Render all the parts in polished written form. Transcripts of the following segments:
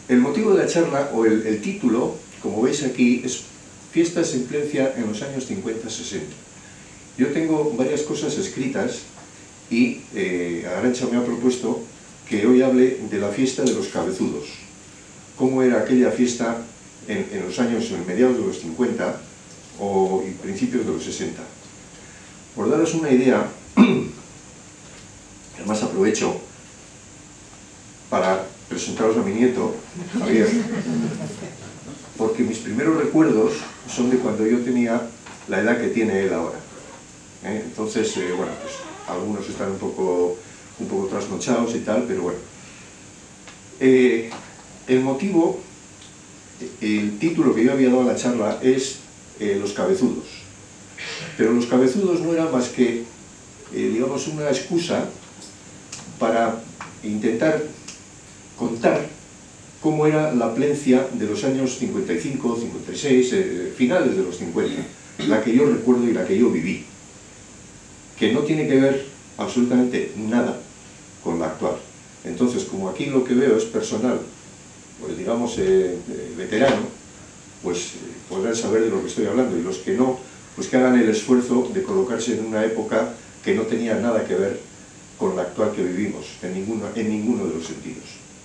El motivo de la charla, o el título, como veis aquí, es Fiestas en Plencia en los años 50-60. Yo tengo varias cosas escritas y Arantxa me ha propuesto que hoy hable de la fiesta de los cabezudos. Cómo era aquella fiesta en los años, en mediados de los 50 y principios de los 60. Por daros una idea, además aprovecho para presentaros a mi nieto, Javier, porque mis primeros recuerdos son de cuando yo tenía la edad que tiene él ahora. Entonces, bueno, pues algunos están un poco trasnochados y tal, pero bueno. El motivo, el título que yo había dado a la charla es Los cabezudos. Pero los cabezudos no eran más que, digamos, una excusa para intentar contar cómo era la Plencia de los años 55, 56, finales de los 50, la que yo recuerdo y la que yo viví, que no tiene que ver absolutamente nada con la actual. Entonces, como aquí lo que veo es personal, pues digamos veterano, pues podrán saber de lo que estoy hablando, y los que no, pues que hagan el esfuerzo de colocarse en una época que no tenía nada que ver con la actual que vivimos, en ninguno de los sentidos.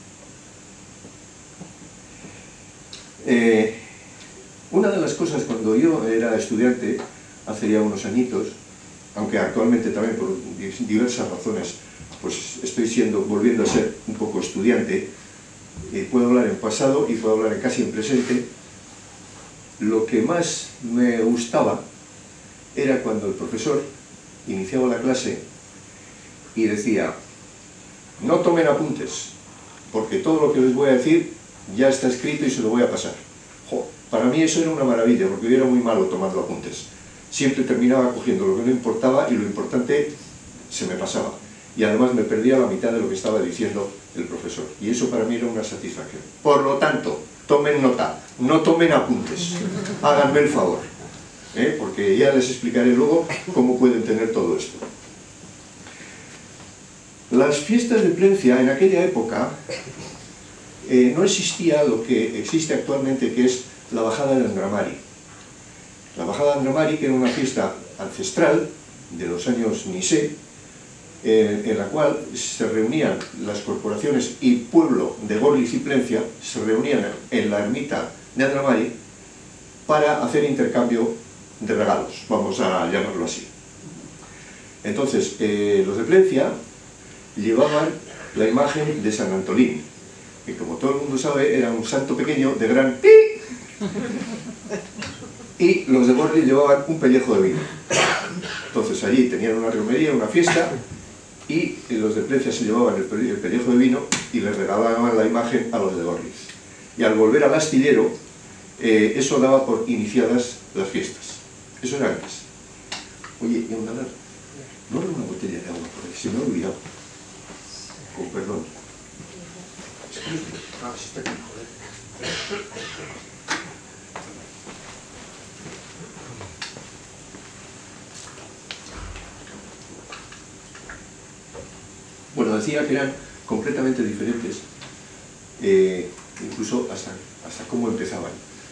Una de las cosas, cuando yo era estudiante, hace ya unos añitos, aunque actualmente también por diversas razones, pues estoy volviendo a ser un poco estudiante, puedo hablar en pasado y puedo hablar casi en presente. Lo que más me gustaba era cuando el profesor iniciaba la clase y decía: no tomen apuntes, porque todo lo que les voy a decir ya está escrito y se lo voy a pasar. Para mí eso era una maravilla, porque yo era muy malo tomando apuntes. Siempre terminaba cogiendo lo que no importaba y lo importante se me pasaba. Y además me perdía la mitad de lo que estaba diciendo el profesor. Y eso para mí era una satisfacción. Por lo tanto, tomen nota, no tomen apuntes. Háganme el favor, porque ya les explicaré luego cómo pueden tener todo esto. Las fiestas de Plencia en aquella época no existía lo que existe actualmente, que es la bajada de Andramari. La bajada de Andramari, que era una fiesta ancestral de los años ni sé, en la cual se reunían las corporaciones y pueblo de Gorliz y Plencia, se reunían en la ermita de Andramari para hacer intercambio de regalos, vamos a llamarlo así. Entonces, los de Plencia llevaban la imagen de San Antolín, que como todo el mundo sabe era un santo pequeño de gran pi, y los de Gorliz llevaban un pellejo de vino. Entonces allí tenían una romería, una fiesta, y los de Plencia se llevaban el pellejo de vino y les regalaban la imagen a los de Gorliz. Y al volver al astillero, eso daba por iniciadas las fiestas. Eso era antes. Oye, y Andalar, no era una botella de agua por ahí, se me ha olvidado. Con perdón. Ah, sí está aquí, joder. Bueno, decía que eran completamente diferentes, incluso hasta cómo empezaban.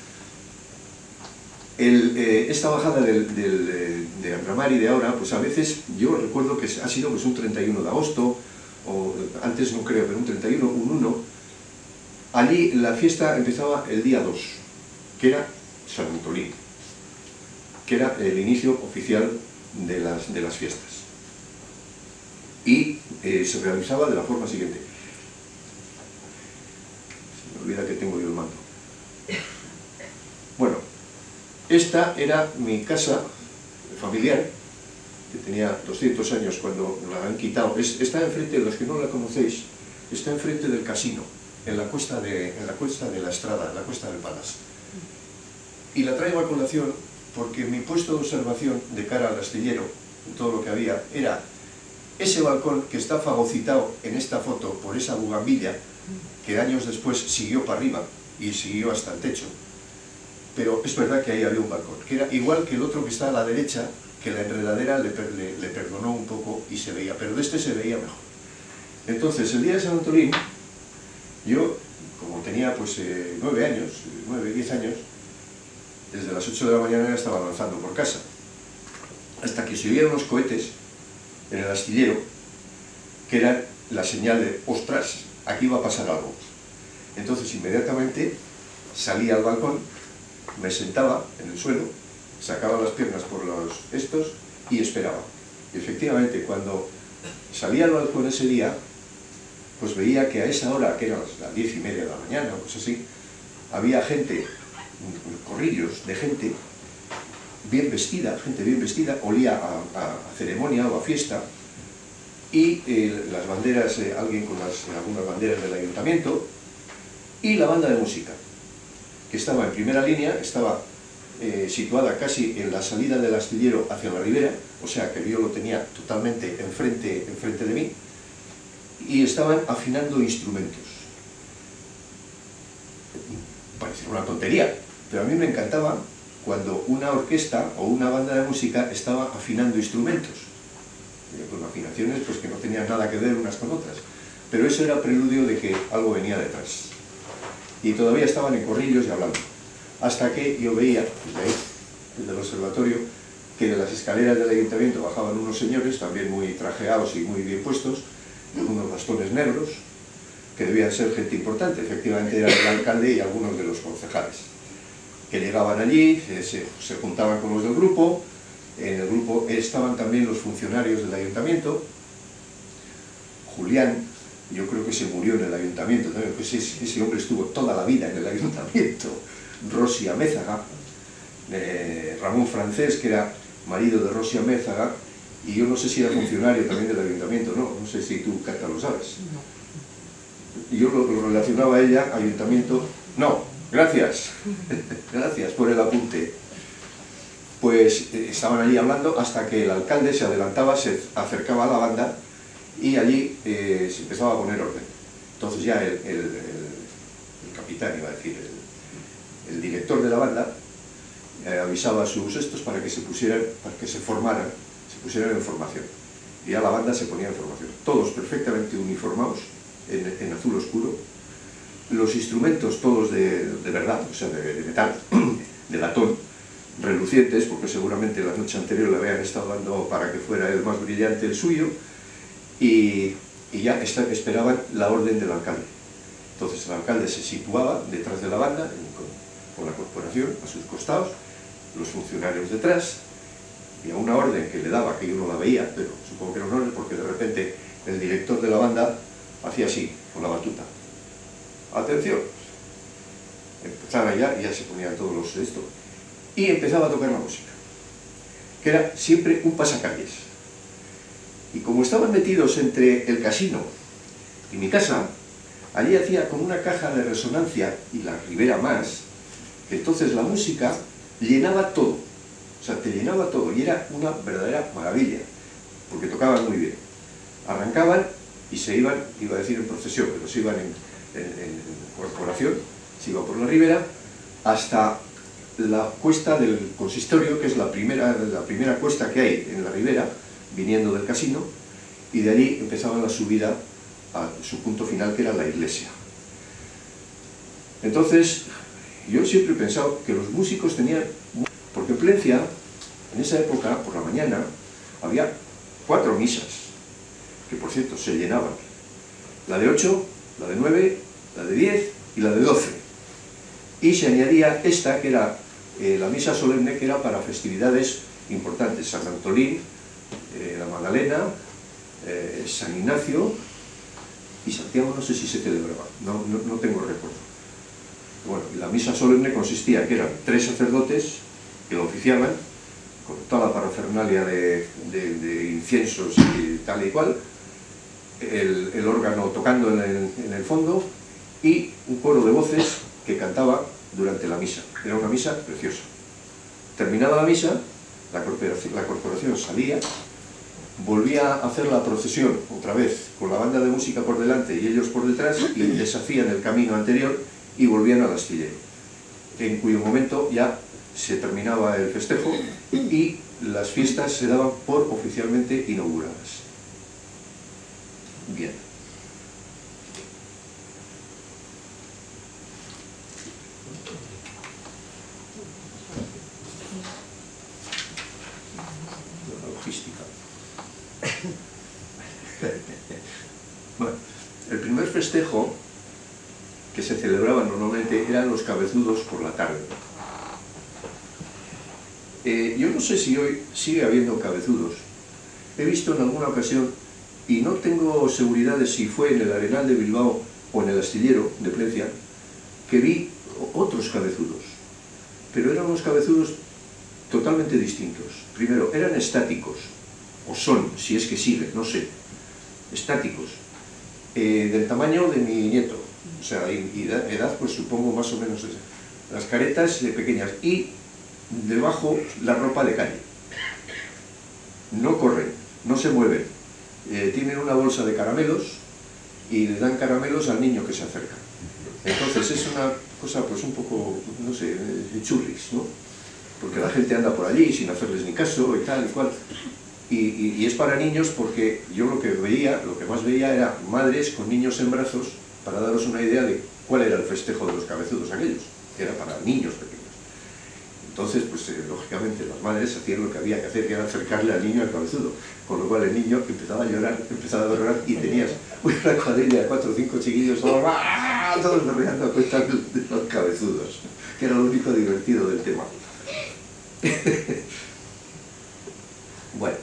Esta bajada de Andramari de ahora, pues a veces yo recuerdo que ha sido pues un 31 de agosto, o antes no creo, pero un 31, un 1. Allí la fiesta empezaba el día 2, que era San Antolín, que era el inicio oficial de las fiestas. Y se realizaba de la forma siguiente. Se me olvida que tengo yo el mando. Bueno, esta era mi casa familiar, que tenía 200 años cuando la han quitado. Está enfrente, los que no la conocéis, está enfrente del casino, en la cuesta de la Estrada, en la cuesta del Palas. Y la traigo a colación porque mi puesto de observación de cara al astillero, todo lo que había, era ese balcón que está fagocitado en esta foto por esa bugambilla, que años después siguió para arriba y siguió hasta el techo. Pero es verdad que ahí había un balcón, que era igual que el otro que está a la derecha, que la enredadera le perdonó un poco y se veía, pero de este se veía mejor. Entonces, el día de San Antolín, yo, como como tenía pues 9 años, 9, 10 años, desde las 8 de la mañana ya estaba lanzando por casa, hasta que se oían unos cohetes en el astillero, que eran la señal de, ostras, aquí va a pasar algo. Entonces inmediatamente salía al balcón, me sentaba en el suelo, sacaba las piernas por los estos y esperaba. Y efectivamente, cuando salía al balcón ese día, pues veía que a esa hora, que eran las 10:30 de la mañana, pues así, había gente, corrillos de gente bien vestida, olía a ceremonia o a fiesta, y las banderas, alguien con algunas banderas del ayuntamiento, y la banda de música, que estaba en primera línea, estaba situada casi en la salida del astillero hacia la ribera, o sea que yo lo tenía totalmente enfrente de mí, y estaban afinando instrumentos. Parece una tontería, pero a mí me encantaba cuando una orquesta o una banda de música estaba afinando instrumentos, con afinaciones pues, que no tenían nada que ver unas con otras, pero eso era preludio de que algo venía detrás. Y todavía estaban en corrillos y hablando, hasta que yo veía, desde ahí, desde el observatorio, que de las escaleras del ayuntamiento bajaban unos señores, también muy trajeados y muy bien puestos, con unos bastones negros, que debían ser gente importante, efectivamente era el alcalde y algunos de los concejales, que llegaban allí, se juntaban con los del grupo. En el grupo estaban también los funcionarios del ayuntamiento. Julián, yo creo que se murió en el ayuntamiento también, pues ese hombre estuvo toda la vida en el ayuntamiento. Rosy Amézaga, Ramón Francés, que era marido de Rosy Amézaga, y yo no sé si era funcionario también del ayuntamiento, no sé si tú, Cata, lo sabes. Yo lo relacionaba a ella, ayuntamiento, no, gracias, gracias por el apunte. Pues estaban allí hablando hasta que el alcalde se adelantaba, se acercaba a la banda y allí se empezaba a poner orden. Entonces ya el capitán, iba a decir, el director de la banda, avisaba a sus estos para que se pusieran, para que se formaran, se pusieran en formación. Y ya la banda se ponía en formación. Todos perfectamente uniformados, en azul oscuro. Los instrumentos todos de verdad, o sea, de metal, de latón, relucientes, porque seguramente la noche anterior le habían estado dando para que fuera el más brillante el suyo, y ya esperaban la orden del alcalde. Entonces el alcalde se situaba detrás de la banda, con la corporación a sus costados, los funcionarios detrás, y a una orden que le daba, que yo no la veía, pero supongo que era una orden porque de repente el director de la banda hacía así, con la batuta. ¡Atención! Empezaba ya se ponían todos los de esto. Y empezaba a tocar la música, que era siempre un pasacalles. Y como estaban metidos entre el casino y mi casa, allí hacía como una caja de resonancia y la ribera más, que entonces la música llenaba todo, o sea, te llenaba todo, y era una verdadera maravilla, porque tocaban muy bien. Arrancaban y se iban, iba a decir en procesión, pero se iban en corporación, se iba por la ribera hasta la cuesta del consistorio, que es la primera cuesta que hay en la ribera, viniendo del casino, y de allí empezaban la subida a su punto final, que era la iglesia. Entonces, yo siempre he pensado que los músicos tenían... Porque en Plencia, en esa época, por la mañana, había 4 misas, que por cierto se llenaban. La de 8, la de 9, la de 10 y la de 12. Y se añadía esta, que era la misa solemne, que era para festividades importantes: San Antolín, la Magdalena, San Ignacio y Santiago, no sé si se celebraba, no tengo recuerdo. Bueno, la misa solemne consistía que eran 3 sacerdotes que lo oficiaban, con toda la parafernalia de inciensos y tal y cual, el órgano tocando en el fondo, y un coro de voces que cantaba durante la misa. Era una misa preciosa. Terminada la misa, la corporación salía, volvía a hacer la procesión otra vez, con la banda de música por delante y ellos por detrás, y deshacían el camino anterior y volvían al astillero, en cuyo momento ya se terminaba el festejo y las fiestas se daban por oficialmente inauguradas. Bien. festejo que se celebraba normalmente eran los cabezudos por la tarde. Yo no sé si hoy sigue habiendo cabezudos. He visto en alguna ocasión, y no tengo seguridad de si fue en el Arenal de Bilbao o en el Astillero de Plencia, que vi otros cabezudos. Pero eran unos cabezudos totalmente distintos. Primero, eran estáticos, o son, si es que siguen, no sé, estáticos, del tamaño de mi nieto, o sea, y edad pues supongo más o menos esa. Las caretas pequeñas y debajo la ropa de calle. No corren, no se mueven, tienen una bolsa de caramelos y le dan caramelos al niño que se acerca. Entonces es una cosa pues un poco, no sé, churris, ¿no? Porque la gente anda por allí sin hacerles ni caso y tal y cual. Y es para niños porque yo lo que más veía era madres con niños en brazos, para daros una idea de cuál era el festejo de los cabezudos aquellos, que era para niños pequeños. Entonces, pues lógicamente las madres hacían lo que había que hacer, que era acercarle al niño al cabezudo, con lo cual el niño empezaba a llorar y tenías una cuadrilla de 4 o 5 chiquillos todos berreando a cuenta de los cabezudos, que era lo único divertido del tema. Bueno,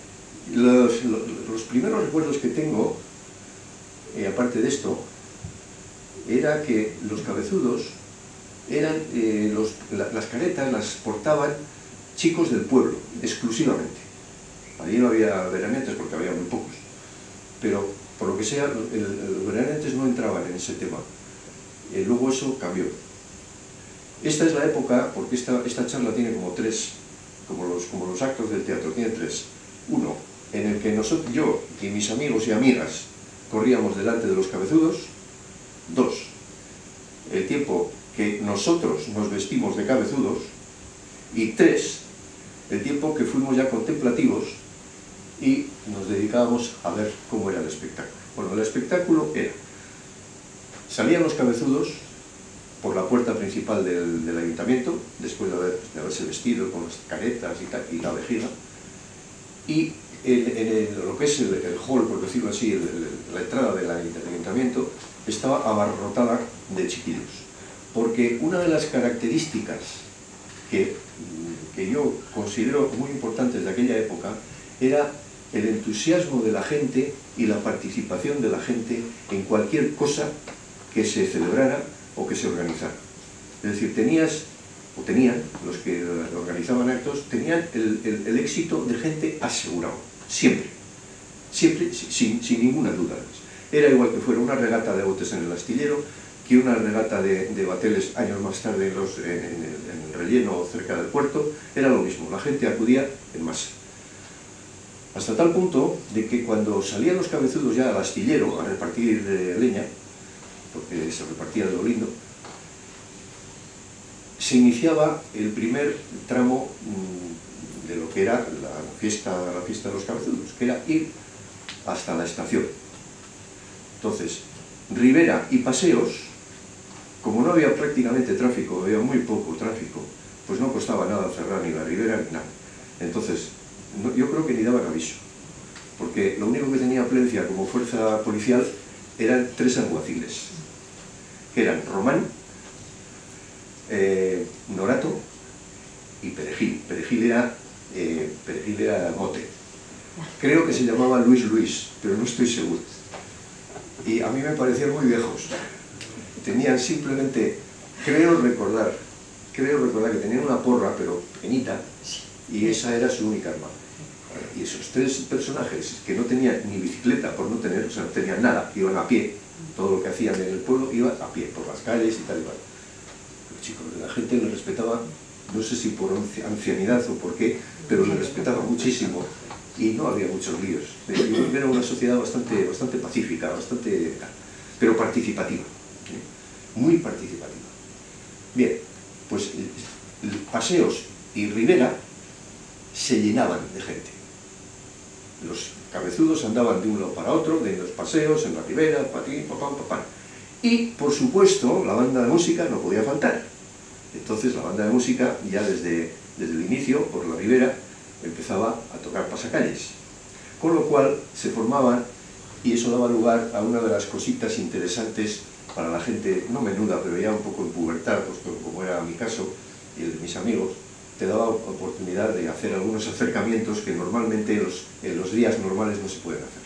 los primeros recuerdos que tengo, aparte de esto, era que los cabezudos eran, las caretas las portaban chicos del pueblo, exclusivamente. Allí no había veraneantes porque había muy pocos, pero por lo que sea, los veraneantes no entraban en ese tema. Luego eso cambió. Esta es la época, porque esta charla tiene como tres, como los actos del teatro, tiene tres. Uno, en el que yo y mis amigos y amigas corríamos delante de los cabezudos. Dos, el tiempo que nosotros nos vestimos de cabezudos. Y tres, el tiempo que fuimos ya contemplativos y nos dedicábamos a ver cómo era el espectáculo. Bueno, el espectáculo era, salían los cabezudos por la puerta principal del ayuntamiento, después de haberse vestido con las caretas y la vejiga, y lo que es el hall, por decirlo así, la entrada del ayuntamiento, estaba abarrotada de chiquillos. Porque una de las características que yo considero muy importantes de aquella época era el entusiasmo de la gente y la participación de la gente en cualquier cosa que se celebrara o que se organizara. Es decir, tenían, los que organizaban actos, tenían el éxito de gente asegurado, siempre, sin ninguna duda. Era igual que fuera una regata de botes en el Astillero, que una regata de bateles años más tarde en el relleno o cerca del puerto, era lo mismo, la gente acudía en masa. Hasta tal punto de que cuando salían los cabezudos ya al astillero a repartir leña, porque se repartía de lo lindo, se iniciaba el primer tramo de lo que era la fiesta de los cabezudos, que era ir hasta la estación. Entonces, Ribera y Paseos, como no había prácticamente tráfico, había muy poco tráfico, pues no costaba nada cerrar ni la Ribera ni nada. Entonces, yo creo que ni daban aviso, porque lo único que tenía Plencia como fuerza policial eran 3 alguaciles, que eran Román, Norato y Perejil. Perejil era mote. Creo que se llamaba Luis, pero no estoy seguro. Y a mí me parecían muy viejos. Tenían simplemente, creo recordar que tenían una porra, pero pequeñita, y esa era su única arma. Y esos 3 personajes que no tenían ni bicicleta, por no tener, o sea, no tenían nada, iban a pie, todo lo que hacían en el pueblo iba a pie, por las calles y tal y cual. Los chicos, la gente les respetaba, no sé si por ancianidad o por qué, pero les respetaba muchísimo y no había muchos líos. Era una sociedad bastante pacífica, pero participativa, muy participativa. Bien, pues Paseos y Ribera se llenaban de gente. Los cabezudos andaban de un lado para otro, de los paseos, en la Ribera, patín, papán, papán. Y, por supuesto, la banda de música no podía faltar. Entonces la banda de música, ya desde el inicio, por la Ribera, empezaba a tocar pasacalles. Con lo cual se formaban y eso daba lugar a una de las cositas interesantes para la gente, no menuda, pero ya un poco en pubertad, pues como era mi caso y el de mis amigos, te daba oportunidad de hacer algunos acercamientos que normalmente en los días normales no se pueden hacer.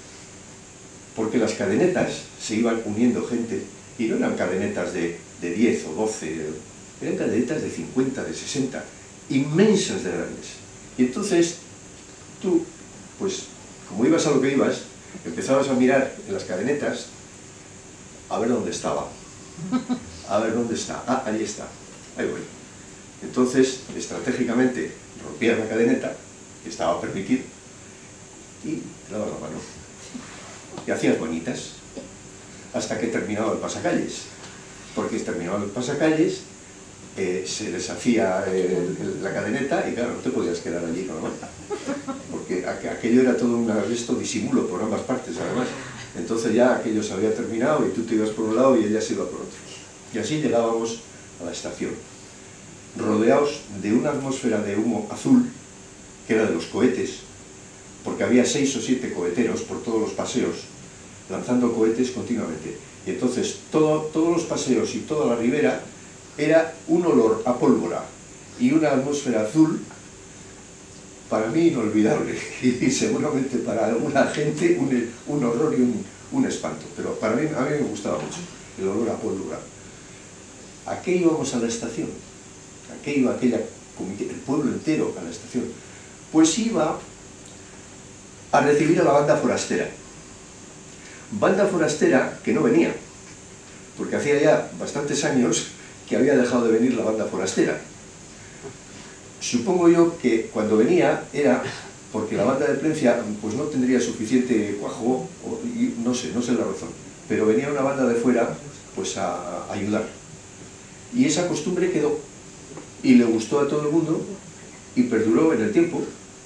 Porque las cadenetas se iban uniendo gente, y no eran cadenetas de 10 o 12, eran cadenetas de 50, de 60, inmensas de grandes. Y entonces tú, pues como ibas a lo que ibas, empezabas a mirar en las cadenetas a ver dónde estaba. A ver dónde está. Ah, ahí está. Ahí voy. Entonces, estratégicamente, rompías la cadeneta, que estaba permitido, y te dabas la mano. Y hacías bonitas, hasta que terminaba el pasacalles. Porque terminaba el pasacalles, se deshacía la cadeneta, y claro, no te podías quedar allí con la mano. Porque aquello era todo un disimulo por ambas partes, además. Entonces ya aquello se había terminado, y tú te ibas por un lado y ella se iba por otro. Y así llegábamos a la estación, rodeados de una atmósfera de humo azul, que era de los cohetes, porque había 6 o 7 coheteros por todos los paseos, lanzando cohetes continuamente. Y entonces todos los paseos y toda la ribera era un olor a pólvora y una atmósfera azul, para mí inolvidable, y seguramente para alguna gente un horror y un espanto, pero a mí me gustaba mucho el olor a pólvora. ¿A qué íbamos a la estación? ¿A qué iba el pueblo entero a la estación? Pues iba a recibir a la banda forastera. Banda forastera que no venía, porque hacía ya bastantes años que había dejado de venir la banda forastera. Supongo yo que cuando venía era porque la banda de Plencia pues no tendría suficiente cuajo, no sé la razón, pero venía una banda de fuera pues a ayudar. Y esa costumbre quedó, y le gustó a todo el mundo, y perduró en el tiempo.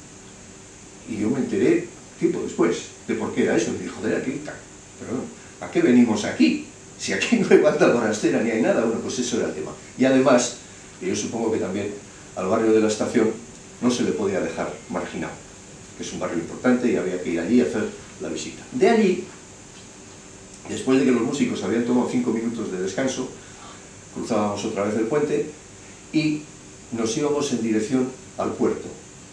Y yo me enteré tiempo después de por qué era eso. Y dije, joder, perdón, ¿a qué venimos aquí? Si aquí no hay banda forastera ni hay nada. Bueno, pues eso era el tema. Y además, yo supongo que también al barrio de la estación no se le podía dejar marginado, que es un barrio importante y había que ir allí a hacer la visita. De allí, después de que los músicos habían tomado 5 minutos de descanso, cruzábamos otra vez el puente y nos íbamos en dirección al puerto,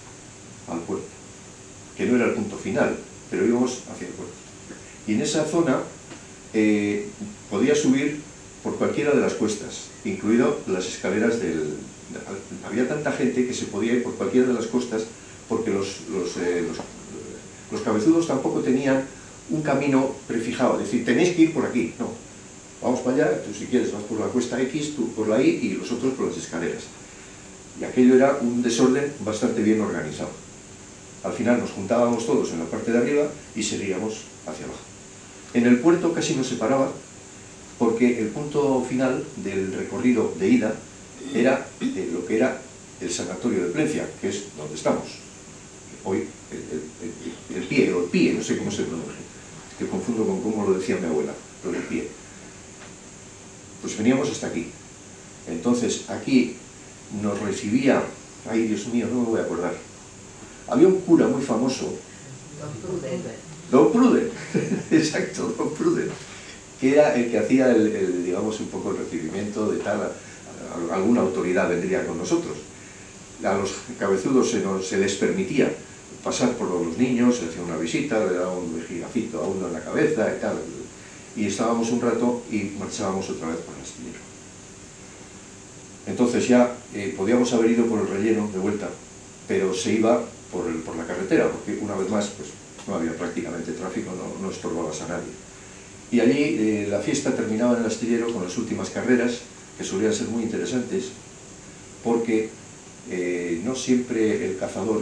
que no era el punto final, pero íbamos hacia el puerto. Y en esa zona podías subir por cualquiera de las cuestas, incluido las escaleras había tanta gente que se podía ir por cualquiera de las costas, porque los cabezudos tampoco tenían un camino prefijado, es decir, tenéis que ir por aquí, no. Vamos para allá, tú si quieres vas por la cuesta X, tú por la Y y los otros por las escaleras. Y aquello era un desorden bastante bien organizado. Al final nos juntábamos todos en la parte de arriba y seguíamos hacia abajo. En el puerto casi no se paraba, porque el punto final del recorrido de ida era lo que era el sanatorio de Plencia, que es donde estamos. Hoy el pie, no sé cómo se pronuncia, que confundo con cómo lo decía mi abuela, lo del pie. Pues veníamos hasta aquí. Entonces aquí nos recibía, ay Dios mío, no me voy a acordar, había un cura muy famoso, Don Pruden, exacto, Don Pruden, que era el que hacía digamos un poco el recibimiento de tal, alguna autoridad vendría con nosotros. A los cabezudos se les permitía pasar por los niños, se hacía una visita, le daba un jirafito a uno en la cabeza y tal, y estábamos un rato y marchábamos otra vez para el astillero. Entonces ya podíamos haber ido por el relleno de vuelta, pero se iba por la carretera, porque una vez más pues, no había prácticamente tráfico, no estorbabas a nadie. Y allí la fiesta terminaba en el astillero con las últimas carreras, que solían ser muy interesantes, porque no siempre el cazador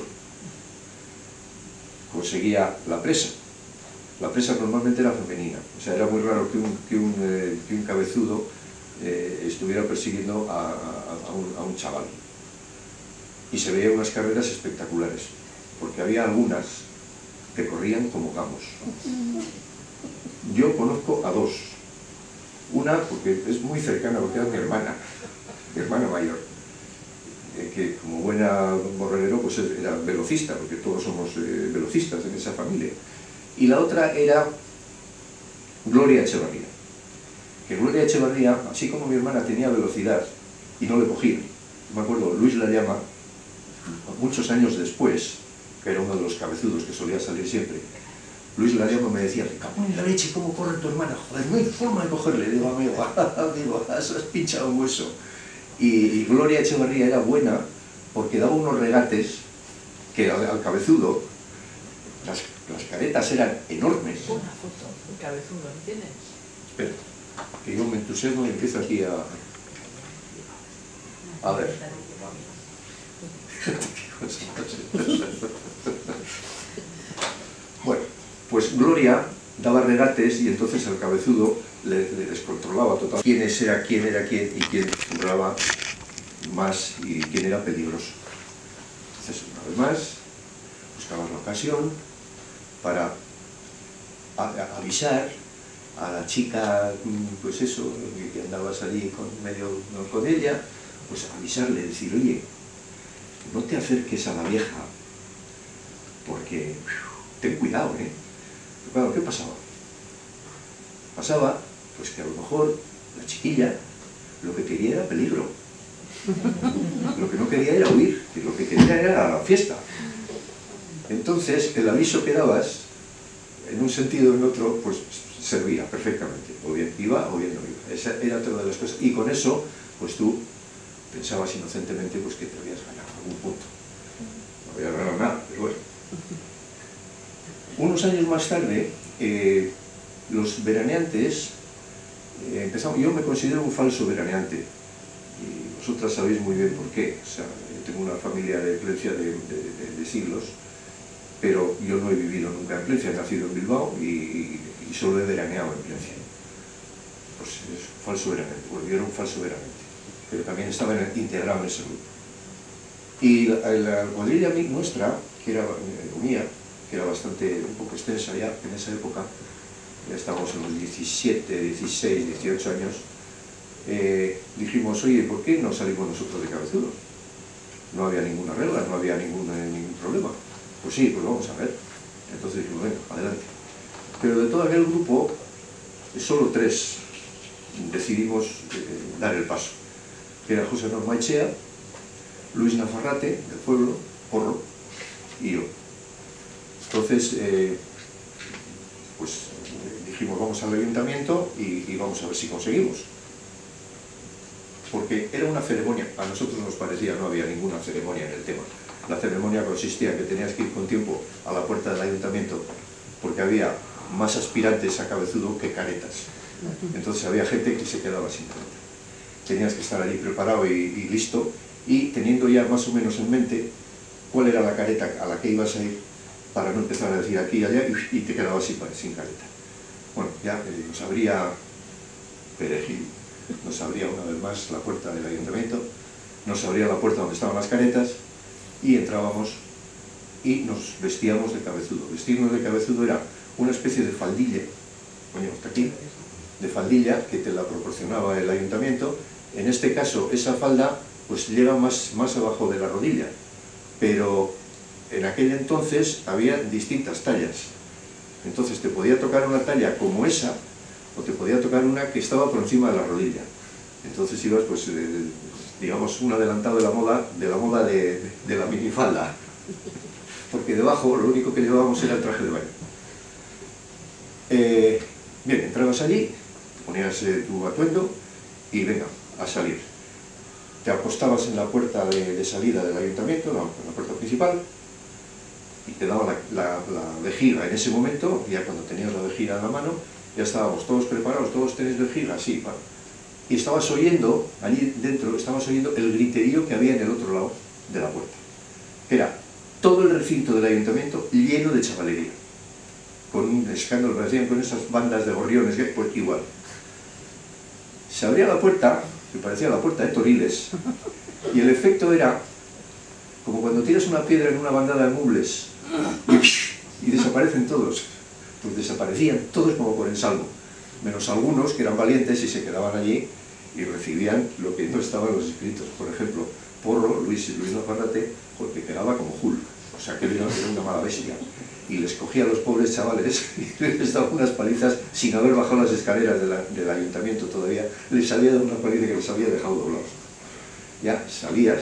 conseguía la presa. La presa normalmente era femenina, o sea, era muy raro que un cabezudo estuviera persiguiendo a un chaval. Y se veían unas carreras espectaculares, porque había algunas que corrían como gamos. Yo conozco a dos. Una, porque es muy cercana, porque era mi hermana mayor, que como buena borrelero pues era velocista, porque todos somos velocistas en esa familia. Y la otra era Gloria Echevarría. Que Gloria Echevarría, así como mi hermana tenía velocidad y no le cogía, me acuerdo, Luis la llama, muchos años después, que era uno de los cabezudos que solía salir siempre, Luis la llama me decía, me cago en la leche, ¿cómo corre tu hermana? Joder, no hay forma de cogerle. Digo, amigo, has pinchado un hueso. Y Gloria Echevarría era buena porque daba unos regates que al cabezudo, las caretas eran enormes. Una foto, un cabezudo, ¿no tienes? Espera, que yo me entusiasmo y empiezo aquí a ver. Bueno, pues Gloria daba regates y entonces el cabezudo le descontrolaba total quién era quién y quién duraba más y quién era peligroso. Entonces, una vez más, buscabas la ocasión para avisar a la chica, pues eso, que andabas allí con ella, pues avisarle, decir, oye, no te acerques a la vieja, porque ten cuidado, ¿eh? Pero claro, ¿qué pasaba? Pasaba, pues que a lo mejor la chiquilla lo que quería era peligro. Lo que no quería era huir, que lo que quería era la fiesta. Entonces, el aviso que dabas, en un sentido o en otro, pues servía perfectamente. O bien iba o bien no iba. Esa era otra de las cosas. Y con eso, pues tú pensabas inocentemente pues, que te habías ganado algún punto. No habías ganado nada, pero bueno. Unos años más tarde, los veraneantes empezamos. Yo me considero un falso veraneante. Y vosotras sabéis muy bien por qué. O sea, tengo una familia de Plencia de siglos, pero yo no he vivido nunca en Plencia, he nacido en Bilbao y solo he veraneado en Plencia. Pues es un falso veraneante. Bueno, yo era un falso veraneante, pero también estaba integrado en ese grupo. Y la cuadrilla nuestra, que era mía, que era bastante, un poco extensa ya en esa época, ya estábamos en los 17, 16, 18 años, dijimos, oye, ¿por qué no salimos nosotros de cabezudos? No había ninguna regla, no había ningún problema. Pues sí, pues vamos a ver. Entonces dijimos, venga, adelante. Pero de todo aquel grupo, solo 3 decidimos dar el paso. Que era José Norma Echea, Luis Nafarrate, del pueblo, Porro, y yo. Entonces, pues dijimos, vamos al ayuntamiento y vamos a ver si conseguimos. Porque era una ceremonia, a nosotros nos parecía, no había ninguna ceremonia en el tema. La ceremonia consistía en que tenías que ir con tiempo a la puerta del ayuntamiento porque había más aspirantes a cabezudo que caretas. Entonces había gente que se quedaba sin careta. Tenías que estar allí preparado y listo, y teniendo ya más o menos en mente cuál era la careta a la que ibas a ir para no empezar a decir aquí y allá y te quedabas sin careta. Bueno, ya nos abría Perejil, nos abría una vez más la puerta del ayuntamiento, nos abría la puerta donde estaban las caretas y entrábamos y nos vestíamos de cabezudo. Vestirnos de cabezudo era una especie de faldilla, coño, hasta aquí, de faldilla que te la proporcionaba el ayuntamiento. En este caso, esa falda pues llega más abajo de la rodilla, pero en aquel entonces había distintas tallas. Entonces te podía tocar una talla como esa, o te podía tocar una que estaba por encima de la rodilla. Entonces ibas, pues, digamos, un adelantado de la moda de la minifalda. Porque debajo lo único que llevábamos era el traje de baño. Bien, entrabas allí, ponías tu atuendo y venga, a salir. Te acostabas en la puerta de salida del ayuntamiento, en la puerta principal, y te daban la vejiga en ese momento. Ya cuando tenías la vejiga en la mano, ya estábamos todos preparados, todos tenéis vejiga, sí, vale. Y estabas oyendo, allí dentro, estabas oyendo el griterío que había en el otro lado de la puerta. Era todo el recinto del ayuntamiento lleno de chavalería, con un escándalo, parecían con esas bandas de gorriones, pues igual. Se abría la puerta, que parecía la puerta de Toriles, y el efecto era como cuando tiras una piedra en una bandada de mubles y desaparecen todos. Pues desaparecían todos como por ensalmo, menos algunos que eran valientes y se quedaban allí y recibían lo que no estaba en los escritos. Por ejemplo, Porro, Luis Nafarrate, porque quedaba como Hulk, o sea que era una mala bestia. y les cogía a los pobres chavales y les daba unas palizas sin haber bajado las escaleras del ayuntamiento todavía, les había dado una paliza que les había dejado doblados. Ya salías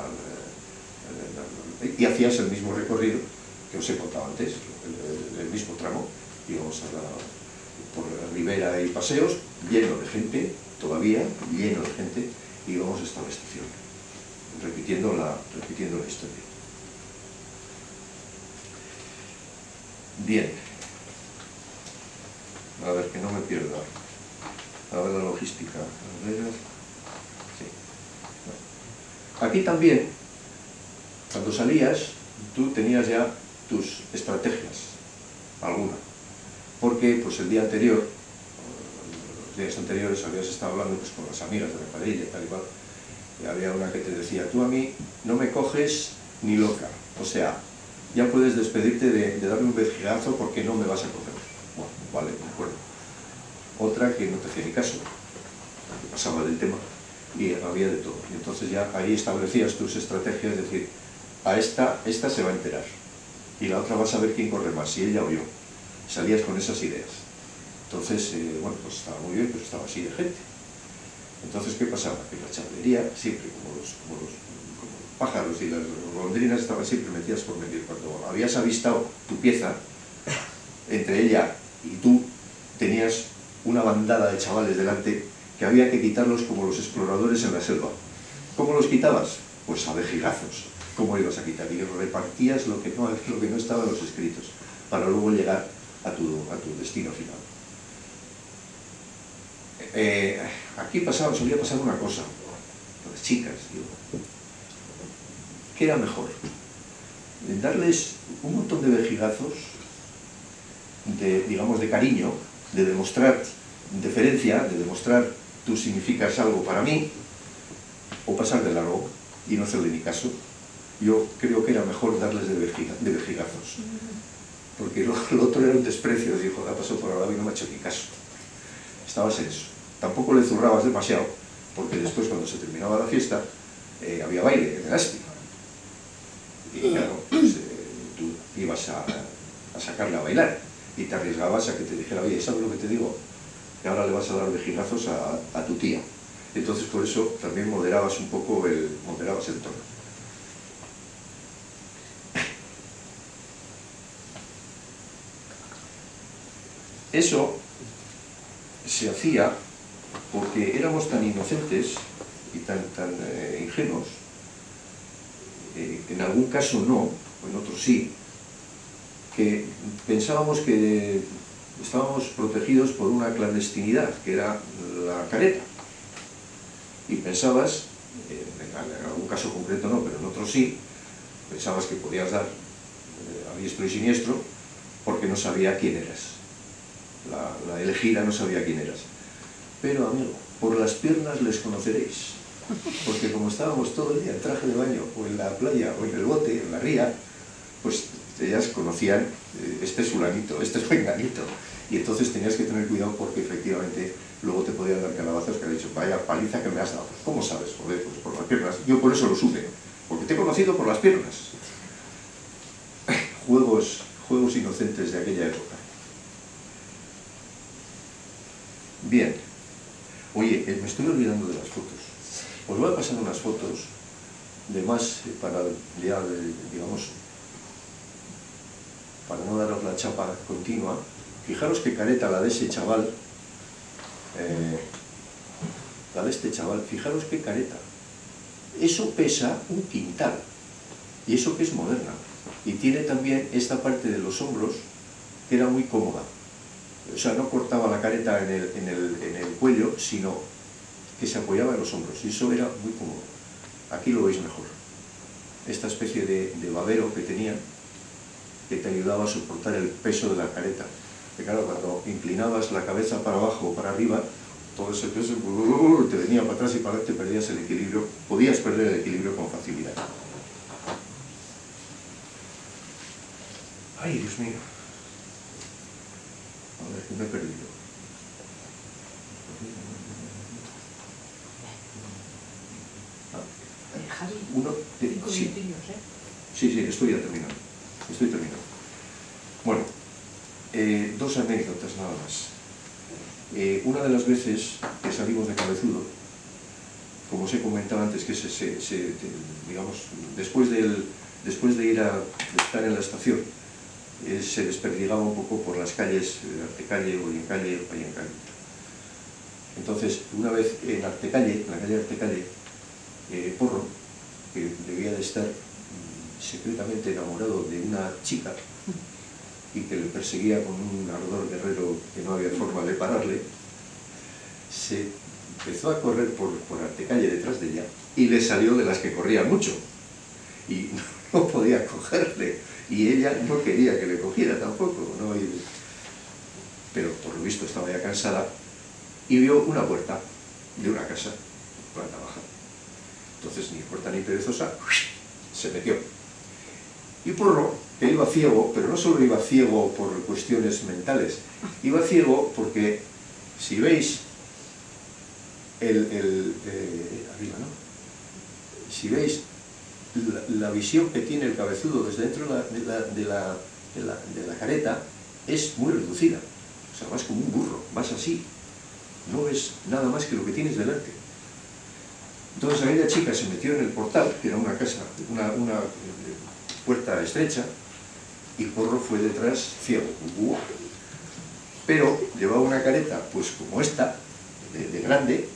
y hacías el mismo recorrido que os he contado antes, el mismo tramo, íbamos por la ribera y paseos, lleno de gente, todavía lleno de gente, y íbamos hasta la estación, repitiendo la historia. Bien, a ver, que no me pierda. A ver la logística. A ver, sí. Bueno. Aquí también, cuando salías, tú tenías ya tus estrategias, alguna. Porque pues el día anterior, los días anteriores habías estado hablando pues, con las amigas de la cuadrilla y tal y cual, y había una que te decía, tú a mí no me coges ni loca, o sea, ya puedes despedirte de darme un vejigazo porque no me vas a coger. Bueno, vale, de acuerdo. Otra que no te hacía ni caso, que pasaba del tema, y había de todo. Y entonces ya ahí establecías tus estrategias, es decir, a esta se va a enterar, y la otra va a saber quién corre más, si ella o yo. Salías con esas ideas. Entonces, bueno, pues estaba muy bien, pero estaba así de gente. Entonces, ¿qué pasaba? Que la chavalería, siempre como los pájaros y las golondrinas estaban siempre metidas por medio. Cuando habías avistado tu pieza, entre ella y tú tenías una bandada de chavales delante que había que quitarlos como los exploradores en la selva. ¿Cómo los quitabas? Pues a vejigazos. ¿Cómo ibas a quitar? Y repartías lo que no estaba en los escritos, para luego llegar a tu destino final. Aquí solía pasar una cosa, las chicas, digo, ¿qué era mejor? Darles un montón de vejigazos, digamos de cariño, de demostrar deferencia, de demostrar tú significas algo para mí, o pasar de largo y no hacerle ni caso. Yo creo que era mejor darles de vejigazos, porque lo otro era un desprecio, dijo, la pasó por al lado y no me ha hecho ni caso. Estabas en eso. Tampoco le zurrabas demasiado, porque después cuando se terminaba la fiesta, había baile en el Asti. Y claro, pues, tú ibas a sacarle a bailar y te arriesgabas a que te dijera, oye, ¿sabes lo que te digo? Que ahora le vas a dar vejigazos a tu tía. Entonces por eso también moderabas un poco el tono. Eso se hacía porque éramos tan inocentes y tan ingenuos, en algún caso no, en otros sí, que pensábamos que estábamos protegidos por una clandestinidad, que era la careta. Y pensabas, en algún caso concreto no, pero en otros sí, pensabas que podías dar a diestro y siniestro porque no sabía quién eras. La elegida no sabía quién eras. Pero, amigo, por las piernas les conoceréis. Porque como estábamos todo el día en traje de baño, o en la playa, o en el bote, en la ría, pues ellas conocían, este es fulanito, este es menganito. Y entonces tenías que tener cuidado porque efectivamente luego te podían dar calabazas que han dicho, vaya paliza que me has dado. ¿Cómo sabes? Joder, pues por las piernas. Yo por eso lo supe, porque te he conocido por las piernas. Juegos inocentes de aquella época. Bien. Oye, me estoy olvidando de las fotos. Os voy a pasar unas fotos de más para ya, digamos, para no daros la chapa continua. Fijaros qué careta la de ese chaval, la de este chaval, fijaros qué careta. Eso pesa un quintal, y eso que es moderna. Y tiene también esta parte de los hombros que era muy cómoda. O sea, no cortaba la careta en el cuello, sino que se apoyaba en los hombros, y eso era muy cómodo. Aquí lo veis mejor. Esta especie de babero que tenía, que te ayudaba a soportar el peso de la careta. Que claro, cuando inclinabas la cabeza para abajo o para arriba, todo ese peso te venía para atrás y para adelante, perdías el equilibrio, podías perder el equilibrio con facilidad. Ay, Dios mío. A ver, que me he perdido. Javi, 5 minutillos, ¿eh? Sí, estoy ya terminando. Estoy terminando. dos anécdotas nada más. Una de las veces que salimos de Cabezudo, como os he comentado antes, que digamos, después de ir a estar en la estación, se desperdigaba un poco por las calles de Artecalle, Goyencalle, Payencalle. Entonces, una vez en Artecalle, en la calle Artecalle, Porro, que debía de estar secretamente enamorado de una chica y que le perseguía con un ardor guerrero que no había forma de pararle, se empezó a correr por Artecalle detrás de ella y le salió de las que corrían mucho y no podía cogerle y ella no quería que le cogiera tampoco, ¿no? Pero por lo visto estaba ya cansada y vio una puerta de una casa, planta baja. Entonces, ni corta ni perezosa, se metió. Y Porro, que iba ciego, pero no solo iba ciego por cuestiones mentales, iba ciego porque, si veis, arriba, ¿no? Si veis la visión que tiene el cabezudo desde dentro de la careta, es muy reducida. O sea, vas como un burro, vas así. No ves nada más que lo que tienes delante. Entonces aquella chica se metió en el portal, que era una casa, una puerta estrecha, y Porro fue detrás ciego. Pero llevaba una careta, pues como esta, de grande,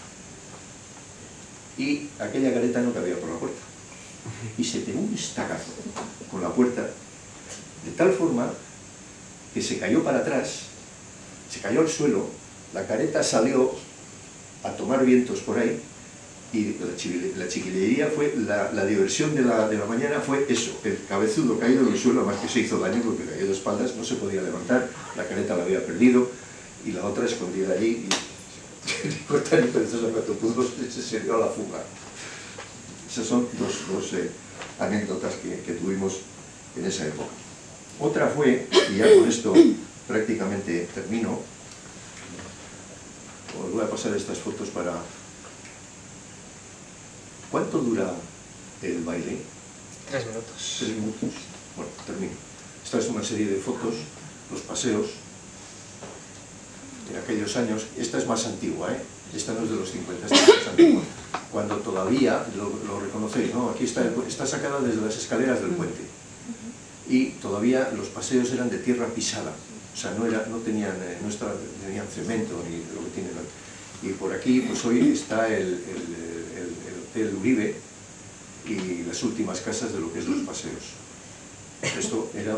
y aquella careta no cabía por la puerta. Y se pegó un estacazo con la puerta, de tal forma que se cayó para atrás, se cayó al suelo, la careta salió a tomar vientos por ahí, y la chiquillería fue, la diversión de la mañana fue eso, el cabezudo caído en el suelo, además que se hizo daño porque cayó de espaldas, no se podía levantar, la careta la había perdido, y la otra escondida allí, y corta ni perezosa cuando pudo se dio a la fuga. Esas son dos anécdotas que tuvimos en esa época. Otra fue, y ya con esto prácticamente termino, os voy a pasar estas fotos para... ¿Cuánto dura el baile? 3 minutos. 3 minutos. Bueno, termino. Esta es una serie de fotos, los paseos de aquellos años. Esta es más antigua, ¿eh? Esta no es de los 50, esta es más antigua. Cuando todavía, lo reconocéis, ¿no? Aquí está sacada desde las escaleras del puente. Y todavía los paseos eran de tierra pisada. O sea, tenían cemento ni lo que tienen hoy. Y por aquí, pues hoy está el Hotel Uribe y las últimas casas de lo que es los paseos. Esto era...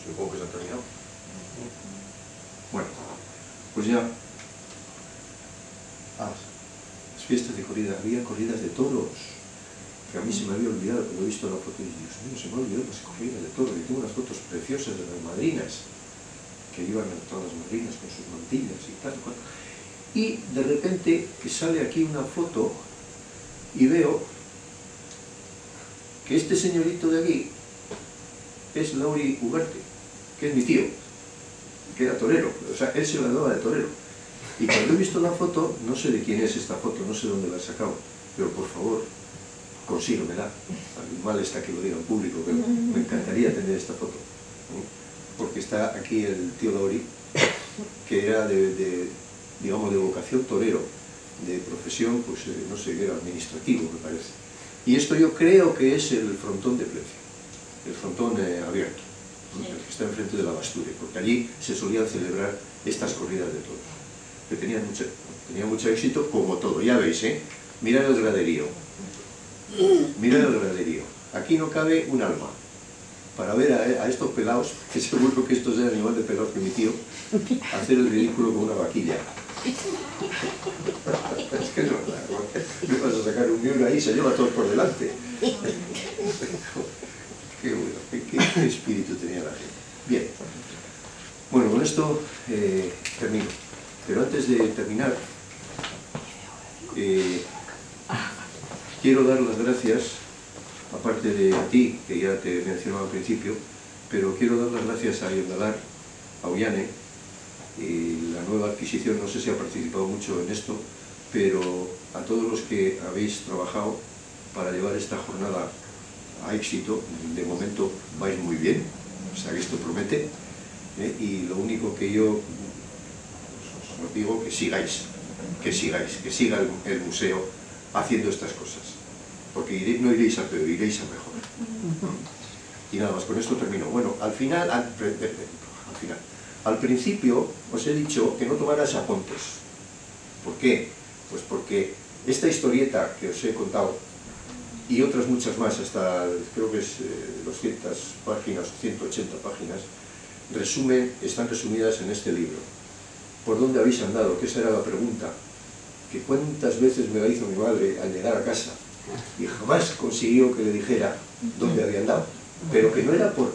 Supongo que se ha terminado. Bueno, pues ya... las fiestas de corrida, había corridas de toros, que a mí se me había olvidado, cuando he visto la foto y Dios mío, se me ha olvidado las corridas de toros, y tengo unas fotos preciosas de las madrinas, que iban todas las madrinas con sus mantillas y tal, cual. Y de repente que sale aquí una foto y veo que este señorito de aquí es Lauri Ugarte, que es mi tío, que era torero, o sea, él se la daba de torero. Y cuando he visto la foto, no sé de quién es esta foto, no sé dónde la he sacado, pero por favor, consíguemela. Mal está que lo diga en público, pero me encantaría tener esta foto. Porque está aquí el tío Lauri, que era digamos, de vocación torero, de profesión, pues no sé, era administrativo, me parece. Y esto yo creo que es el frontón de Plencia, el frontón abierto, el que está enfrente de la Basture, porque allí se solían celebrar estas corridas de toros, que tenían mucho éxito, como todo, ya veis, mirad el graderío, aquí no cabe un alma, para ver a estos pelados, que seguro que estos eran igual de pelados que mi tío, hacer el ridículo con una vaquilla. Es que es verdad, me vas a sacar un miura ahí, se lleva a todos por delante. Qué bueno, qué espíritu tenía la gente. Bien, bueno, con esto termino. Pero antes de terminar, quiero dar las gracias, aparte de a ti, que ya te mencionaba al principio, pero quiero dar las gracias a Irnalar, a Ollane, y la nueva adquisición, no sé si ha participado mucho en esto, pero a todos los que habéis trabajado para llevar esta jornada a éxito. De momento vais muy bien, o sea que esto promete, y lo único que yo os digo, que sigáis, que siga el museo haciendo estas cosas, porque no iréis a peor, iréis a mejor. Y nada más, con esto termino. Bueno, al principio os he dicho que no tomaras apuntes. ¿Por qué? Pues porque esta historieta que os he contado, y otras muchas más, hasta creo que es 200 páginas o 180 páginas, están resumidas en este libro. ¿Por dónde habéis andado? Que esa era la pregunta, que cuántas veces me la hizo mi madre al llegar a casa, y jamás consiguió que le dijera dónde había andado, pero que no era por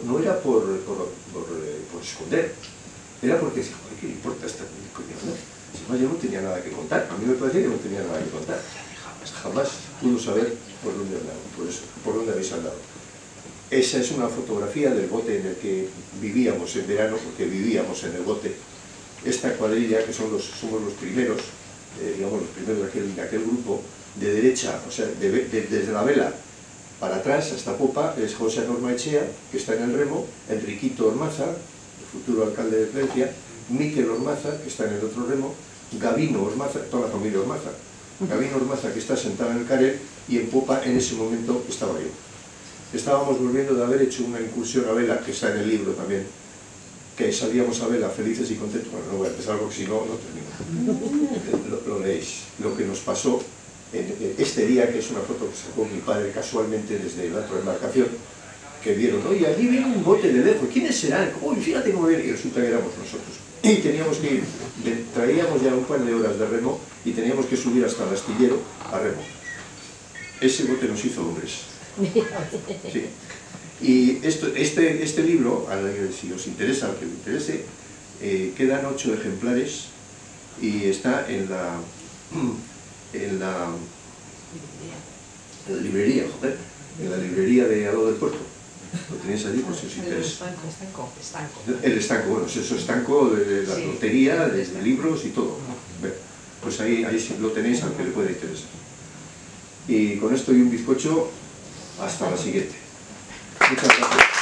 esconder, era porque decía, joder, ¿qué le importa esta coña? Además yo no tenía nada que contar, a mí me parecía que no tenía nada que contar, jamás pudo saber por dónde andaba, por dónde habéis andado. Esa es una fotografía del bote en el que vivíamos en verano, porque vivíamos en el bote. Esta cuadrilla, que somos los primeros, digamos los primeros de aquel grupo, de derecha, o sea, desde la vela para atrás hasta popa, es José Norma Echea, que está en el remo, Enriquito Ormaza, el futuro alcalde de Plencia, Miquel Ormaza, que está en el otro remo, Gabino Ormaza, toda la familia Ormaza, Gabino Ormaza, que está sentado en el carel, y en popa en ese momento estaba yo. Estábamos volviendo de haber hecho una incursión a vela, que está en el libro también, que salíamos a vela felices y contentos. Bueno, no voy a empezar porque si no, no termino. Lo leéis. Lo que nos pasó en este día, que es una foto que sacó mi padre casualmente desde la otra embarcación, que vieron, oye, allí viene un bote de lejos, ¿quiénes serán? Uy, fíjate cómo viene, y resulta que éramos nosotros. Y teníamos que ir, traíamos ya un par de horas de remo y teníamos que subir hasta el astillero a remo. Ese bote nos hizo hombres. Sí. Y este libro, si os interesa, al que le interese, quedan 8 ejemplares y está en la librería, joder, en la librería de Aló del Puerto. Lo tenéis allí por si os interesa. El estanco, bueno, es eso, estanco de la lotería, de libros y todo. Bueno, pues ahí lo tenéis al que le puede interesar. Y con esto y un bizcocho, hasta la siguiente. Muchas gracias.